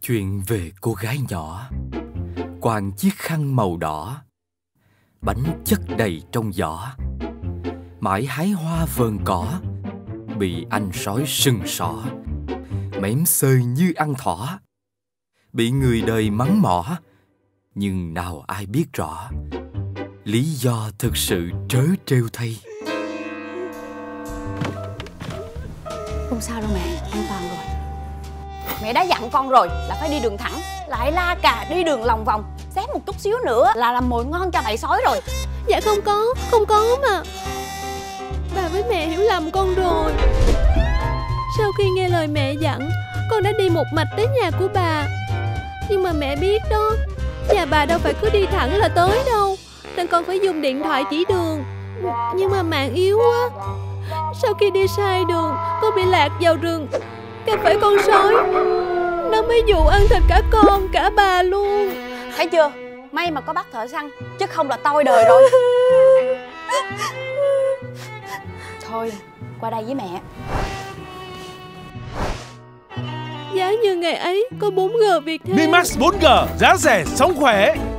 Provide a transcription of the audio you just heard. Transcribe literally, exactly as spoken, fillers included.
Chuyện về cô gái nhỏ quàng chiếc khăn màu đỏ, bánh chất đầy trong giỏ, mãi hái hoa vườn cỏ, bị anh sói sừng sỏ, mém xơi như ăn thỏ, bị người đời mắng mỏ, nhưng nào ai biết rõ lý do thực sự trớ trêu thay. Không sao đâu mẹ, an toàn rồi. Mẹ đã dặn con rồi là phải đi đường thẳng, lại la cà đi đường lòng vòng, xém một chút xíu nữa là làm mồi ngon cho bầy sói rồi. Dạ không có, không có mà. Bà với mẹ hiểu lầm con rồi. Sau khi nghe lời mẹ dặn, con đã đi một mạch đến nhà của bà. Nhưng mà mẹ biết đó, nhà bà đâu phải cứ đi thẳng là tới đâu, nên con phải dùng điện thoại chỉ đường. Nhưng mà mạng yếu quá. Sau khi đi sai đường, con bị lạc vào rừng, gặp phải con sói. Nó mới dụ ăn thịt cả con, cả bà luôn. Thấy chưa, may mà có bắt thợ săn, chứ không là toi đời rồi. Thôi, qua đây với mẹ. Giá như ngày ấy có bốn G Viettel. Mi Max bốn G, giá rẻ, sống khỏe.